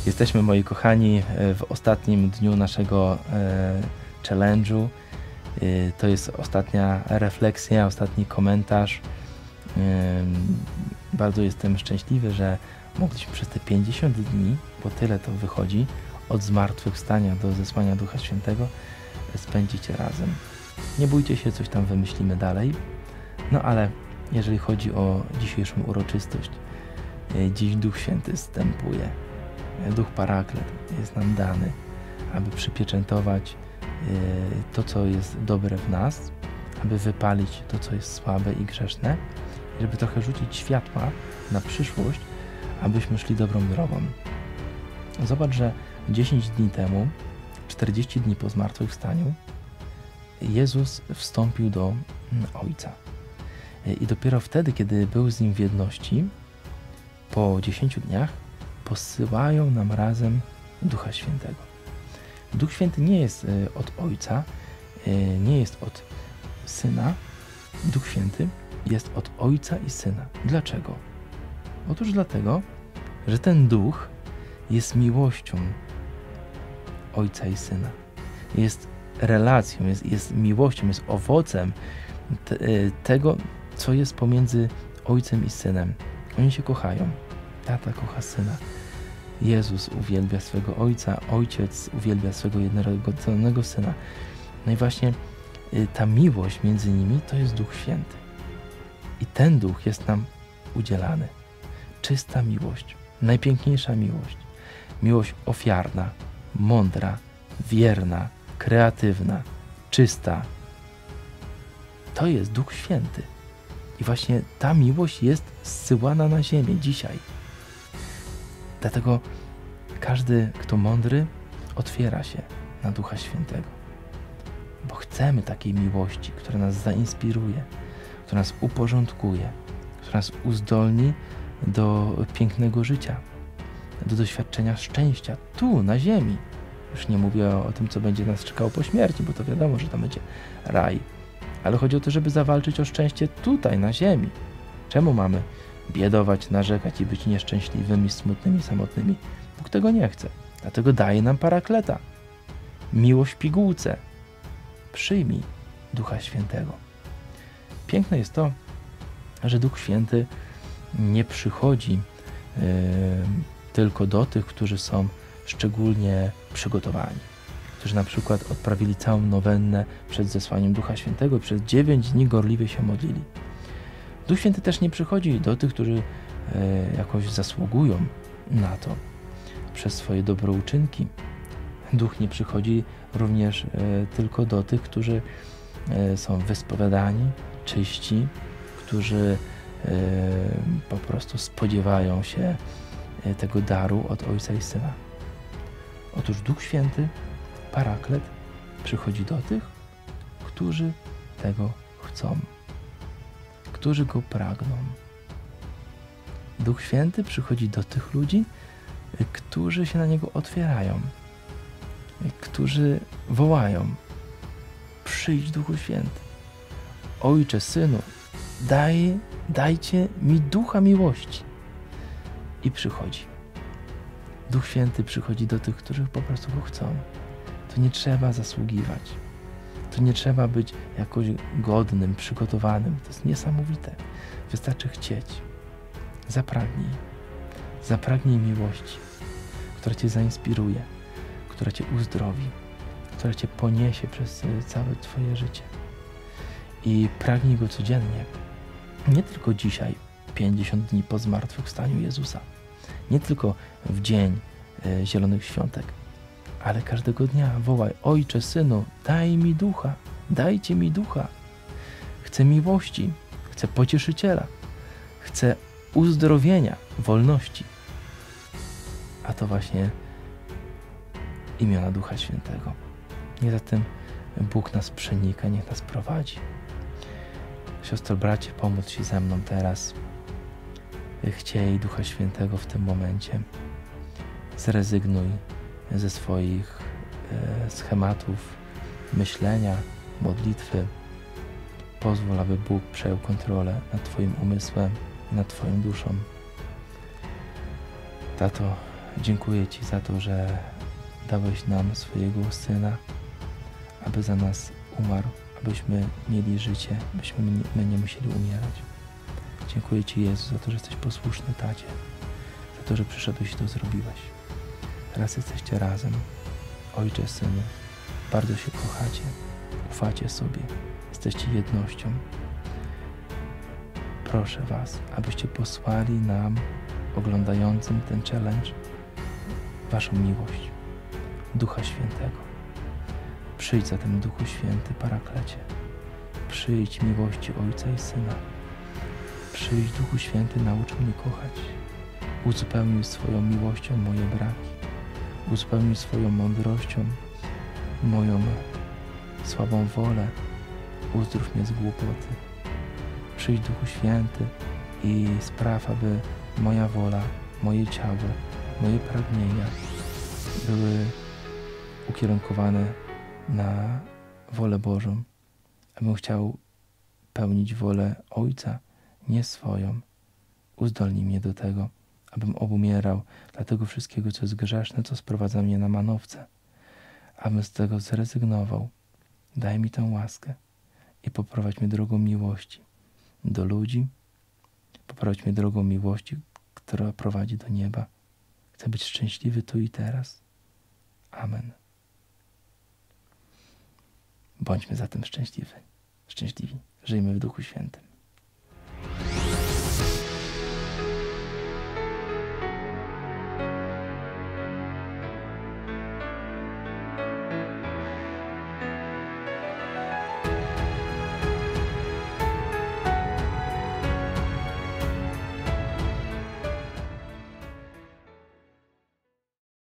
Jesteśmy, moi kochani, w ostatnim dniu naszego challenge'u. To jest ostatnia refleksja, ostatni komentarz. Bardzo jestem szczęśliwy, że mogliśmy przez te 50 dni, bo tyle to wychodzi, od zmartwychwstania do zesłania Ducha Świętego, spędzić razem. Nie bójcie się, coś tam wymyślimy dalej. No ale jeżeli chodzi o dzisiejszą uroczystość, dziś Duch Święty zstępuje. Duch Paraklet jest nam dany, aby przypieczętować to, co jest dobre w nas, aby wypalić to, co jest słabe i grzeszne, żeby trochę rzucić światła na przyszłość, abyśmy szli dobrą drogą. Zobacz, że 10 dni temu, 40 dni po zmartwychwstaniu, Jezus wstąpił do Ojca. I dopiero wtedy, kiedy był z Nim w jedności, po 10 dniach, posyłają nam razem Ducha Świętego. Duch Święty nie jest od Ojca, nie jest od Syna. Duch Święty jest od Ojca i Syna. Dlaczego? Otóż dlatego, że ten Duch jest miłością Ojca i Syna. Jest relacją, jest miłością, jest owocem tego, co jest pomiędzy Ojcem i Synem. Oni się kochają. Tata kocha Syna. Jezus uwielbia swego Ojca, Ojciec uwielbia swego jednorodzonego Syna. No i właśnie ta miłość między nimi to jest Duch Święty. I ten Duch jest nam udzielany. Czysta miłość, najpiękniejsza miłość. Miłość ofiarna, mądra, wierna, kreatywna, czysta. To jest Duch Święty. I właśnie ta miłość jest zsyłana na ziemię dzisiaj. Dlatego każdy, kto mądry, otwiera się na Ducha Świętego. Bo chcemy takiej miłości, która nas zainspiruje, która nas uporządkuje, która nas uzdolni do pięknego życia, do doświadczenia szczęścia tu, na ziemi. Już nie mówię o tym, co będzie nas czekało po śmierci, bo to wiadomo, że tam będzie raj. Ale chodzi o to, żeby zawalczyć o szczęście tutaj, na ziemi. Czemu mamy biedować, narzekać i być nieszczęśliwymi, smutnymi, samotnymi? Bóg tego nie chce. Dlatego daje nam Parakleta. Miłość w pigułce. Przyjmij Ducha Świętego. Piękne jest to, że Duch Święty nie przychodzi tylko do tych, którzy są szczególnie przygotowani. Którzy na przykład odprawili całą nowennę przed zesłaniem Ducha Świętego i przez 9 dni gorliwie się modlili. Duch Święty też nie przychodzi do tych, którzy jakoś zasługują na to przez swoje dobre uczynki. Duch nie przychodzi również tylko do tych, którzy są wyspowiadani, czyści, którzy po prostu spodziewają się tego daru od Ojca i Syna. Otóż Duch Święty, Paraklet, przychodzi do tych, którzy tego chcą, którzy Go pragną. Duch Święty przychodzi do tych ludzi, którzy się na Niego otwierają, którzy wołają: przyjdź, Duchu Święty. Ojcze, Synu, dajcie mi Ducha miłości. I przychodzi. Duch Święty przychodzi do tych, którzy po prostu Go chcą. To nie trzeba zasługiwać. To nie trzeba być jakoś godnym, przygotowanym. To jest niesamowite. Wystarczy chcieć. Zapragnij. Zapragnij miłości, która Cię zainspiruje, która Cię uzdrowi, która Cię poniesie przez całe Twoje życie. I pragnij Go codziennie. Nie tylko dzisiaj, 50 dni po zmartwychwstaniu Jezusa. Nie tylko w dzień Zielonych Świątek, ale każdego dnia wołaj: Ojcze, Synu, daj mi Ducha, dajcie mi Ducha. Chcę miłości, chcę pocieszyciela, chcę uzdrowienia, wolności. A to właśnie imiona Ducha Świętego. Niech zatem Bóg nas przenika, niech nas prowadzi. Siostro, bracie, pomódl się ze mną teraz. Chciej Ducha Świętego w tym momencie. Zrezygnuj ze swoich schematów myślenia, modlitwy. Pozwól, aby Bóg przejął kontrolę nad Twoim umysłem, nad Twoją duszą. Tato, dziękuję Ci za to, że dałeś nam swojego Syna, aby za nas umarł, abyśmy mieli życie, byśmy my nie musieli umierać. Dziękuję Ci, Jezu, za to, że jesteś posłuszny Tacie, za to, że przyszedłeś i to zrobiłeś. Teraz jesteście razem, Ojcze, Synu, bardzo się kochacie, ufacie sobie, jesteście jednością. Proszę Was, abyście posłali nam, oglądającym ten challenge, Waszą miłość, Ducha Świętego. Przyjdź zatem, Duchu Święty, Paraklecie. Przyjdź miłości Ojca i Syna. Przyjdź, Duchu Święty, naucz mnie kochać. Uzupełnij swoją miłością moje braki. Uzupełnij swoją mądrością moją słabą wolę. Uzdrów mnie z głupoty. Przyjdź, Duchu Święty, i spraw, aby moja wola, moje ciało, moje pragnienia były ukierunkowane na wolę Bożą, abym chciał pełnić wolę Ojca, nie swoją. Uzdolnij mnie do tego, abym obumierał dla tego wszystkiego, co jest grzeszne, co sprowadza mnie na manowce, abym z tego zrezygnował. Daj mi tę łaskę i poprowadź mnie drogą miłości do ludzi, poprowadź mnie drogą miłości, która prowadzi do nieba. Chcę być szczęśliwy tu i teraz. Amen. Bądźmy zatem szczęśliwi. Żyjmy w Duchu Świętym.